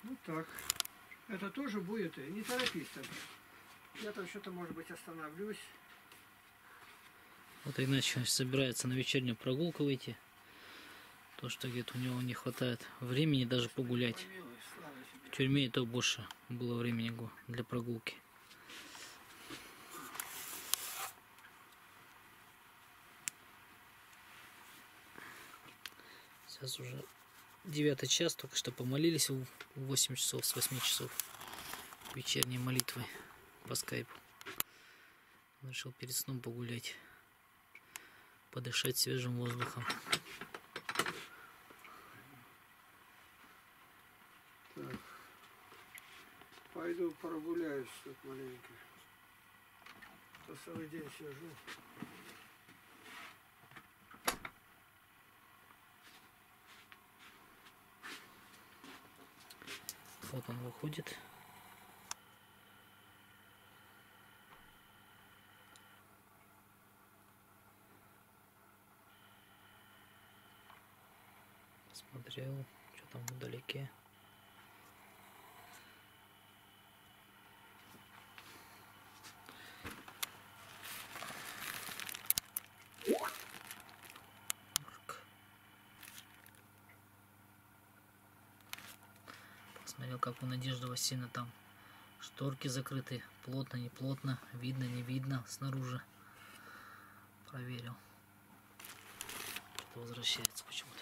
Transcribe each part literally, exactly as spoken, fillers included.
Ну так. Это тоже будет. Не торопись там. Я там что-то, может быть, остановлюсь. Вот иначе собирается на вечернюю прогулку выйти. То, что где-то у него не хватает времени даже погулять. В тюрьме и то больше было времени для прогулки. Сейчас уже девятый час, только что помолились в восемь часов, с восьми часов вечерней молитвы по скайпу. Решил перед сном погулять, подышать свежим воздухом. Так. Пойду прогуляюсь тут маленько. То целый день сижу. Вот он выходит. Смотрел, что там вдалеке. Посмотрел, как у Надежды Васильевны там шторки закрыты, плотно, не плотно, видно, не видно снаружи. Проверил. Что-то возвращается почему-то.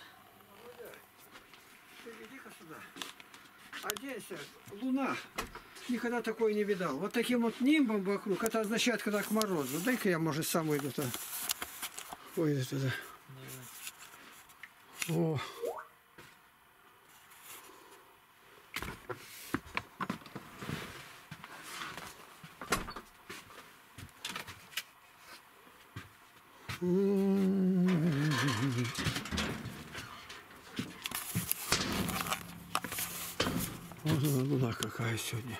Ты иди-ка сюда. Оденься. Луна. Никогда такой не видал. Вот таким вот нимбом вокруг. Это означает, когда к морозу. Дай-ка я, может, сам уйду туда. Уйду туда. Давай. О. Вот она, луна какая сегодня.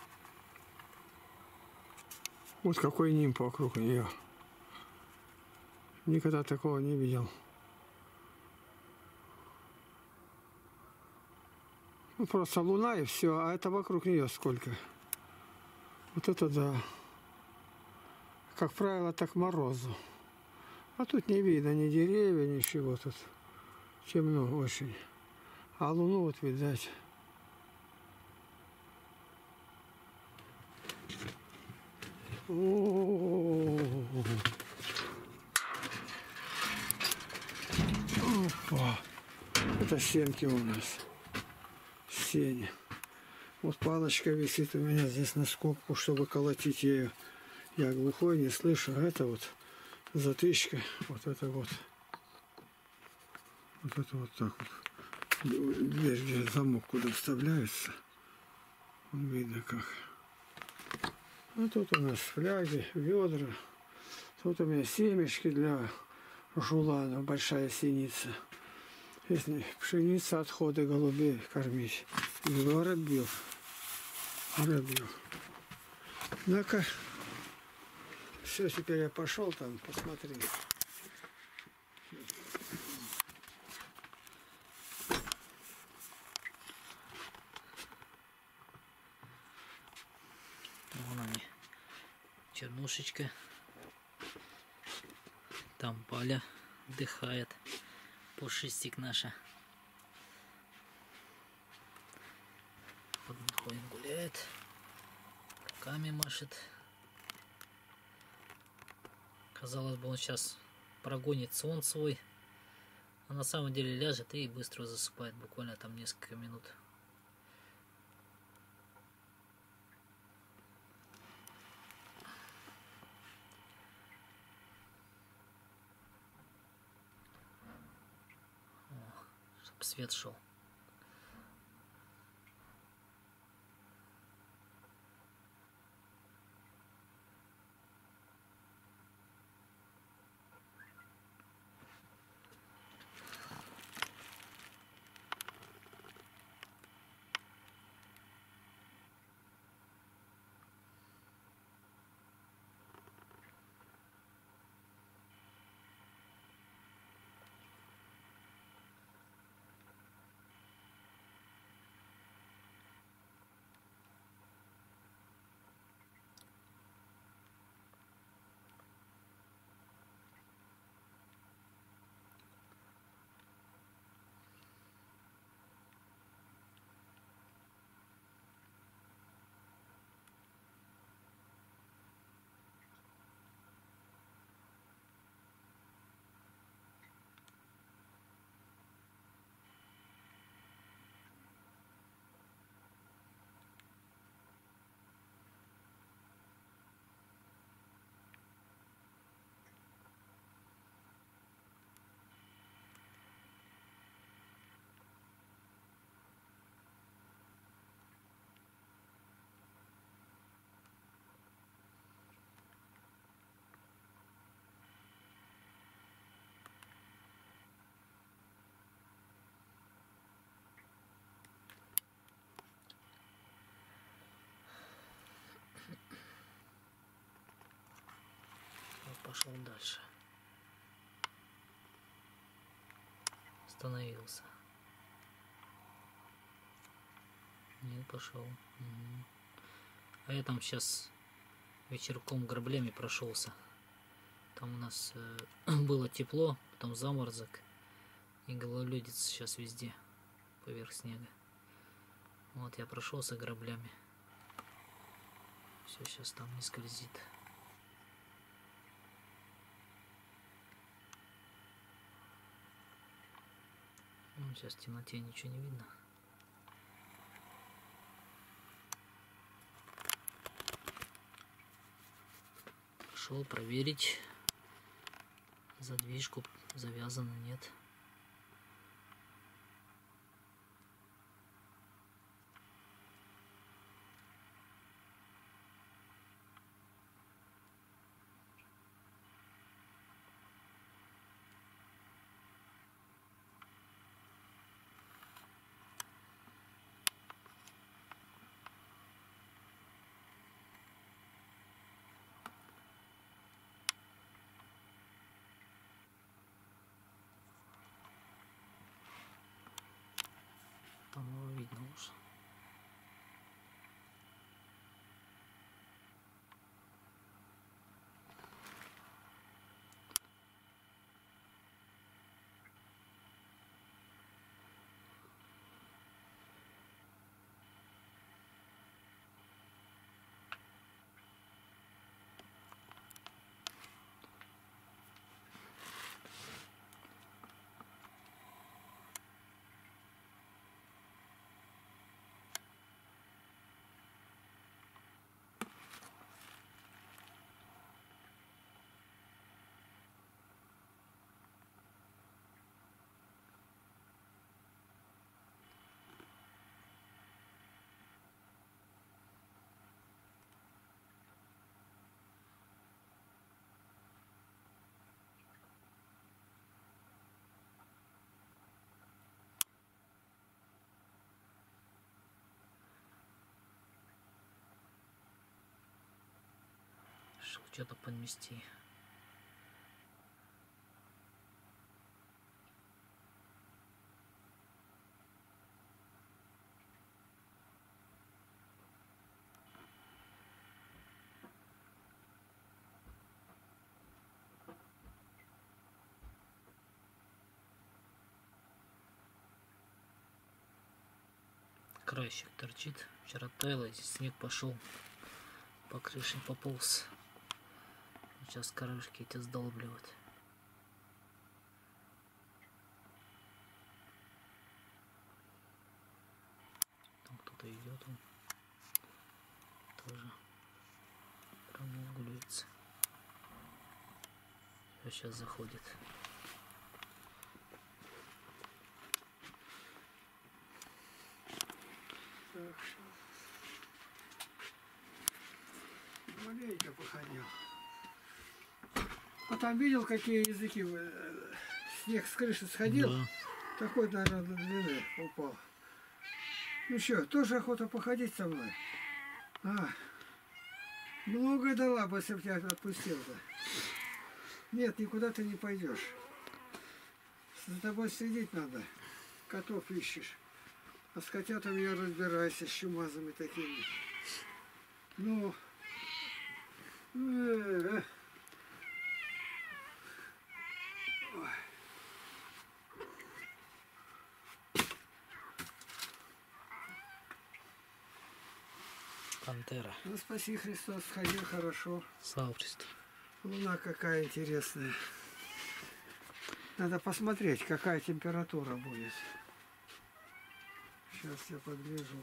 Вот какой нимб вокруг нее. Никогда такого не видел. Ну, просто луна и все, а это вокруг нее сколько. Вот это да. Как правило, так морозу. А тут не видно ни деревья, ничего тут. Темно очень. А луну вот видать. О-о-о-о-о. Опа. Это сенки у нас. Сень. Вот палочка висит у меня здесь на скобку, чтобы колотить ею. Я глухой, не слышу. А это вот затычка. Вот это вот. Вот это вот так вот. Дверь, где замок куда вставляется. Вон видно как. А тут у нас фляги, ведра. Тут у меня семечки для жулана, большая синица. Если пшеница, отходы голубей кормить. И воробьев. Воробьев. Ну-ка. Все, теперь я пошел там, посмотри. Вон они. Чернушечка. Там Паля отдыхает. Пушистик наша. Вот он ходит, гуляет. Руками машет. Казалось бы, он сейчас прогонит сон свой. А на самом деле ляжет и быстро засыпает. Буквально там несколько минут. Чтоб свет шел. пошел дальше. Остановился. Нет, пошел. Угу. А я там сейчас вечерком граблями прошелся. Там у нас э, было тепло, потом заморозок и гололедица сейчас везде поверх снега. Вот я прошелся граблями. Все сейчас там не скользит. Ну, сейчас в темноте ничего не видно. Пошел проверить, задвижку завязана, нет. По-моему, видно уже. Что-то подмести. Краешек торчит. Вчера таяло, снег пошел по крыше, пополз. Сейчас крышки эти сдолбливать. Там кто-то идет, он тоже прогуливается. Сейчас заходит. Так, маленько походил. А там видел, какие языки? Снег с крыши сходил? Да. Такой, наверное, длины упал. Ну что, тоже охота походить со мной? А, много дала бы, если бы тебя отпустил-то. Нет, никуда ты не пойдешь. За тобой следить надо. Котов ищешь. А с котятами я разбираюсь, с чумазами такими. Ну... Э-э-э. Пантера. Ну, спаси Христос, сходил хорошо. Слава Христу. Луна какая интересная. Надо посмотреть, какая температура будет. Сейчас я подгляжу.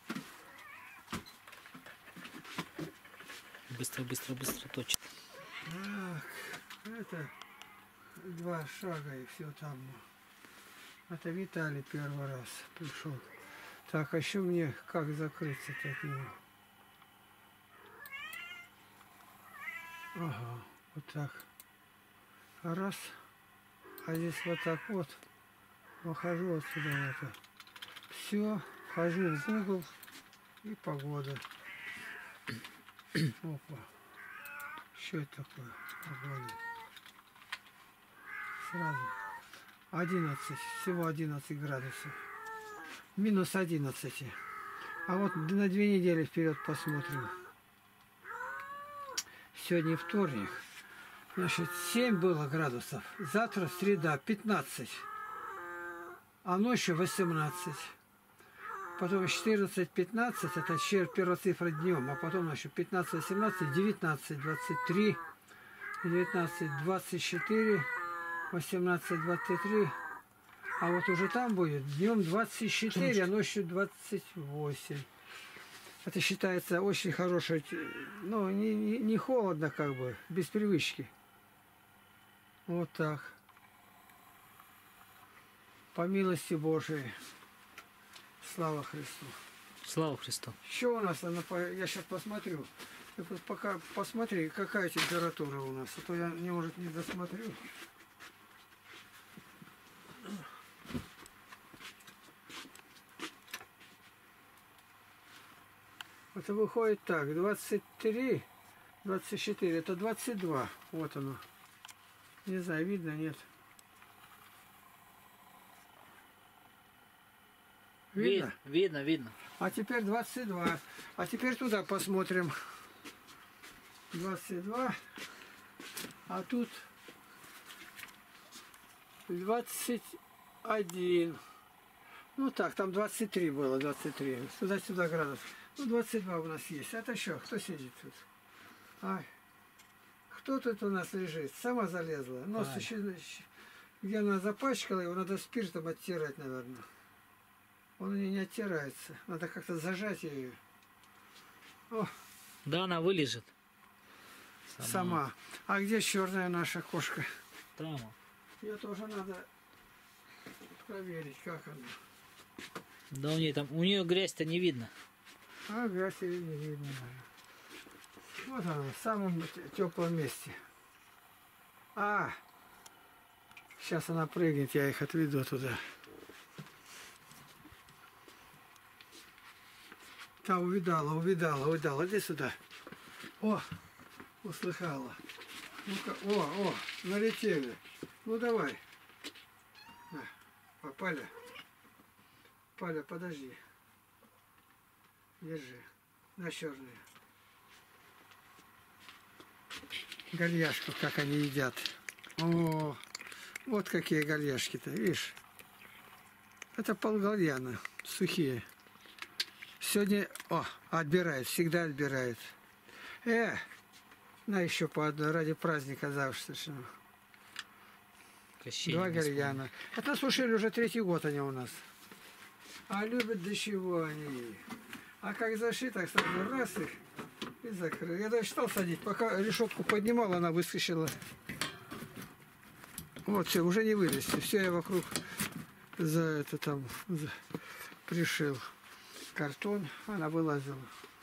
Быстро, быстро, быстро точит. Так, это два шага и все там. Это Виталий первый раз пришел. Так, а еще мне как закрыться таким? Ага, вот так. Раз. А здесь вот так вот. Выхожу отсюда в это. Все, вхожу в угол и погода. Опа. Что это такое? Огонь. Сразу. одиннадцать. Всего одиннадцать градусов. Минус одиннадцать. А вот на две недели вперед посмотрим. Сегодня вторник. Значит, семь было градусов. Завтра среда пятнадцать. А ночью восемнадцать. Потом четырнадцать пятнадцать, это первая цифра днем, а потом еще пятнадцать восемнадцать, девятнадцать двадцать три, девятнадцать двадцать четыре, восемнадцать двадцать три. А вот уже там будет днем двадцать четыре, а ночью двадцать восемь. Это считается очень хорошее, ну, не, не, не холодно как бы, без привычки. Вот так. По милости Божией. Слава Христу. Слава Христу. Что у нас? Я сейчас посмотрю. Ты вот пока посмотри, какая температура у нас. А то я, не, может, не досмотрю. Это выходит так. двадцать три, двадцать четыре. Это двадцать два. Вот оно. Не знаю, видно, нет. Видно? Видно, видно. А теперь двадцать два. А теперь туда посмотрим. двадцать два. А тут двадцать один. Ну так, там двадцать три было, двадцать три. Сюда-сюда градус. Ну, двадцать два у нас есть. Это что? Кто сидит тут? Ай. Кто тут у нас лежит? Сама залезла. Нос Ай. еще... Где она запачкала, его надо спиртом оттирать, наверное. Он у нее не оттирается. Надо как-то зажать ее. О, Да, она вылежит. сама. сама. А где черная наша кошка? Там. Ее тоже надо проверить, как она. Да, у нее там, у нее грязь-то не видно. А грязь ее не видно. Вот она, в самом теплом месте. А, сейчас она прыгнет, я их отведу туда. Та увидала, увидала, увидала. Иди сюда. О, услыхала. Ну-ка, о, о, налетели. Ну давай. На, попали. Паля, подожди. Держи. На черные. Гальяшку, как они едят. О, вот какие гальяшки-то, видишь? Это полгальяна, сухие. Сегодня, о, отбирает, всегда отбирает. Э, на еще по одной, ради праздника завтрашнего. Два гальяна. Это сушили уже третий год они у нас. А любят до чего они. А как зашли, так сразу раз их и закрыл. Я даже стал садить, пока решетку поднимал, она выскочила. Вот, все, уже не вылезти. Все, я вокруг за это там за, пришил. Картон, она вылазила.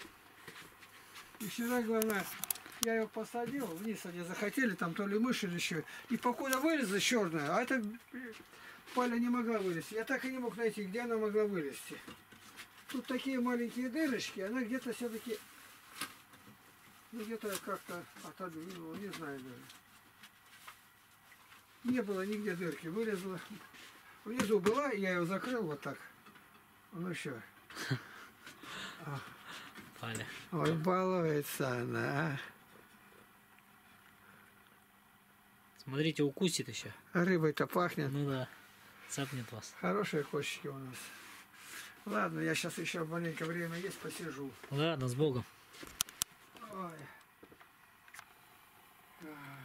И вчера, главное, я ее посадил, вниз они захотели, там то ли мышь или еще. И покуда вылезла черная, а это Паля не могла вылезти. Я так и не мог найти, где она могла вылезти. Тут такие маленькие дырочки, она где-то все-таки, ну где-то как-то отодвинула, не знаю даже. Не было нигде дырки, вылезла. Внизу была, я ее закрыл вот так. Ну что. Паля. Ой, балуется она, а. Смотрите, укусит еще. Рыбой-то пахнет. Ну да, цапнет вас. Хорошие кошечки у нас. Ладно, я сейчас еще маленькое время есть, посижу. Ладно, с Богом. Ой. Ай.